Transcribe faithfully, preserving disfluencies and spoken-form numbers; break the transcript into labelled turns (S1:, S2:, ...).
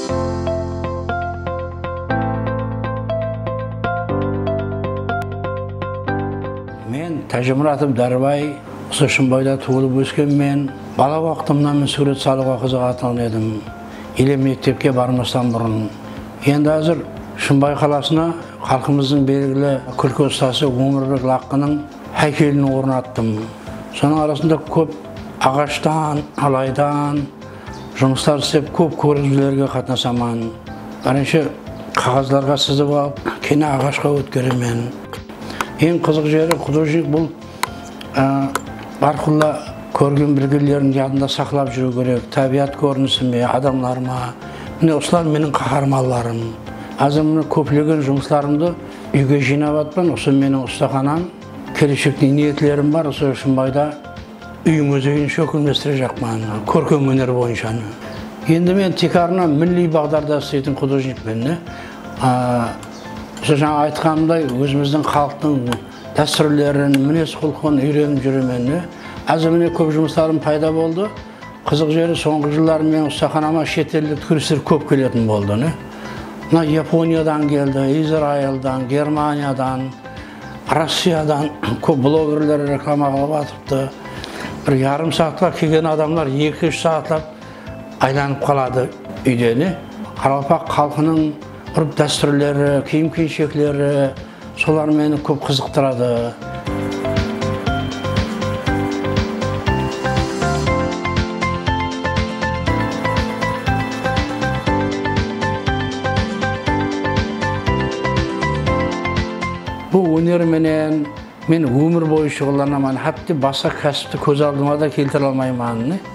S1: Men Tажимуратов Дарбай, Шымбайда туылып өскен мен. Бала вақытымнан мен сурет салуға қызығатын едім. Еле мектепке бармастан бұрын. Енді әзір Шымбай қаласына халқымыздың белгілі күлкі ұстасы Өмірбек Лаққының һәйкелін орнаттым. Соның арасында көп ағаштан, алайдан жұмыстар істеп, көп көргізулерге қатынасамын. Бірінші қағаздарға сызып алып, кейін ағашқа өткеремін. Ең қызық жері художник бұл арқылы көрген білгілерін ядында сақлап жүру керек. Табиғат көрінісі ме, адамлар ма. Міне осылар менің қаһарманларым. Азыр міне көптеген жұмыстарымды үйге жинап атпын. Осы менің ұстаханам, келешекте ниетлерім бар. Осы Шымбайда үйім өзегін шөкілместіре жақпан, көркем өнер бойынша. Енді мен тек арна милли бағдарда істейтін художникпен. Осы жаңа айтқанымдай өзіміздің халықтың дәстүрлерін, мінез құлқын үйреніп жүремін. Әзір міне көп жұмыстарым пайда болды. Қызық жері соңғы жылдары мен ұстаханама шетелдік туристер көп келетін болды. Япониядан келді, Израильдан, Германиядан, Россиядан көп блогерлер реклама қылып атыпты. Bir yarım saatla kelген адамдар екі үш сағатлап айланып қалады үйден. Қарақалпақ халқының ғұрып дәстүрлері, киім-кешектері, солар мені көп қызықтырады. Бұл өнерменен мен өмір бойы шұғылданамын. Хатты басқа кәсіпті көз алдыма да келтіре алмаймын.